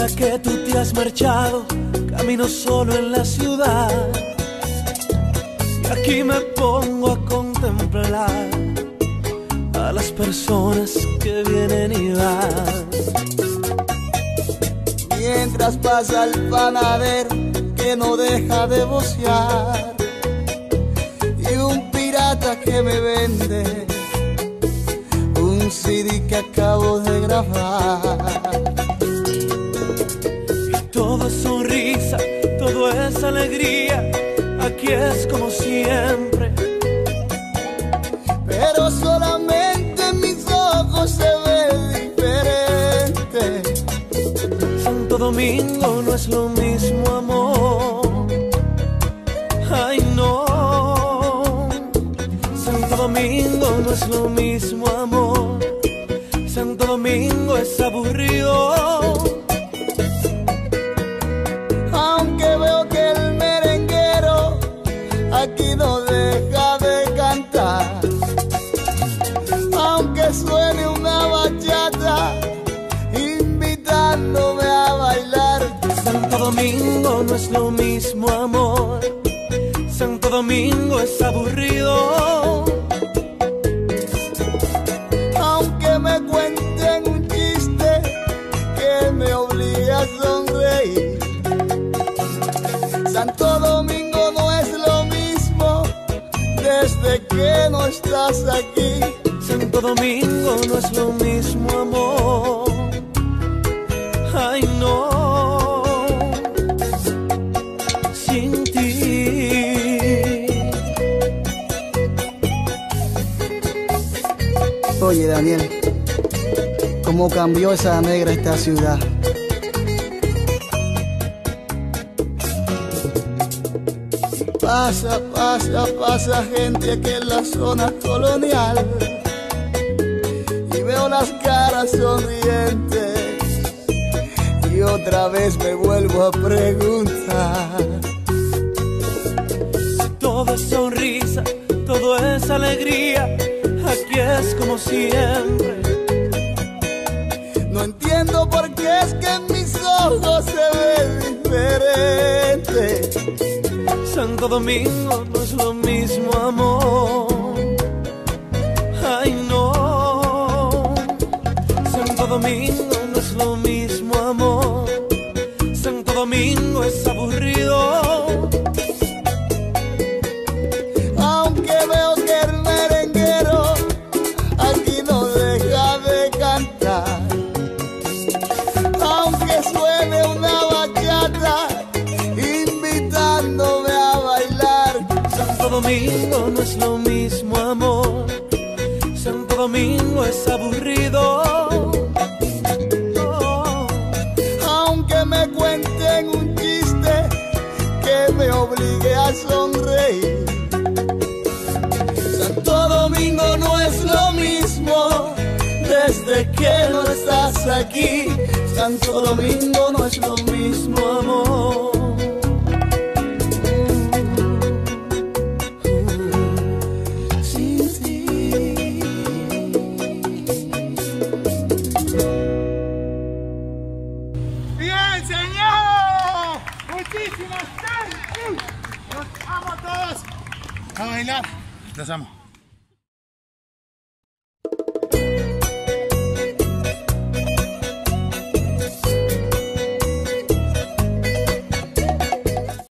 Ahora que tú te has marchado, camino solo en la ciudad y aquí me pongo a contemplar a las personas que vienen y van. Mientras pasa el panadero que no deja de vocear y un pirata que me vende un CD que acabo de grabar. Y todo es sonrisa, todo es alegría, aquí es como siempre. Pero solamente en mis ojos se ve diferente. Santo Domingo no es lo mismo, amor. Ay, no. Santo Domingo no es lo mismo, amor. Santo Domingo es aburrido. Aunque veo que el merenguero aquí no deja de cantar, aunque suene una bachata invitándome a bailar. Santo Domingo no es lo mismo, amor. Santo Domingo es aburrido. Aunque me cuenten un chiste que me obligue a sonreír, Santo Domingo no es lo mismo desde que no estás aquí. Santo Domingo no es lo mismo, amor. Ay, no. Sin ti. Oye, Daniel, ¿cómo cambió esa negra esta ciudad? Pasa, pasa, pasa gente aquí en la zona colonial y veo las caras sonrientes y otra vez me vuelvo a preguntar. Todo es sonrisa, todo es alegría, aquí es como siempre. No entiendo por qué es que en mis ojos se ve diferente. Santo Domingo no es lo mismo, amor. Ay, no. Santo Domingo no es lo mismo, amor. Santo Domingo es aburrido. Aunque veo que el merenguero aquí no deja de cantar, aunque suene una bachata invitándome a bailar. Santo Domingo no es lo mismo, amor. Santo Domingo es aburrido. Oh. Aunque me cuenten un chiste que me obligue a sonreír, Santo Domingo no es lo mismo desde que no estás aquí. Santo Domingo no es lo mismo, amor. Sin ti. ¡Bien, señor! ¡Muchísimas gracias! ¡Los amo a todos! A bailar. Los amo.